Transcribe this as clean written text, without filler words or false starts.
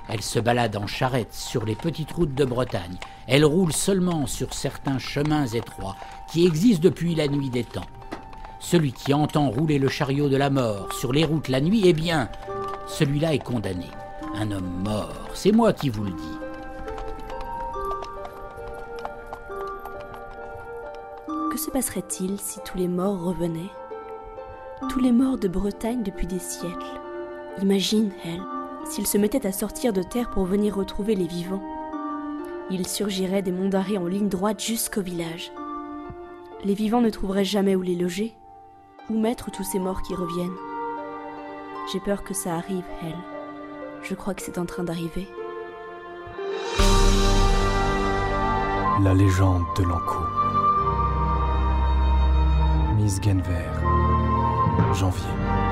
Elle se balade en charrette sur les petites routes de Bretagne. Elle roule seulement sur certains chemins étroits qui existent depuis la nuit des temps. Celui qui entend rouler le chariot de la mort sur les routes la nuit, eh bien, celui-là est condamné. Un homme mort, c'est moi qui vous le dis. Que se passerait-il si tous les morts revenaient? Tous les morts de Bretagne depuis des siècles. Imagine, elle, s'ils se mettaient à sortir de terre pour venir retrouver les vivants. Ils surgiraient des monts d'Arrée en ligne droite jusqu'au village. Les vivants ne trouveraient jamais où les loger. Où mettre tous ces morts qui reviennent? J'ai peur que ça arrive, elle. Je crois que c'est en train d'arriver. La légende de l'Ankou. Miss Genver, janvier.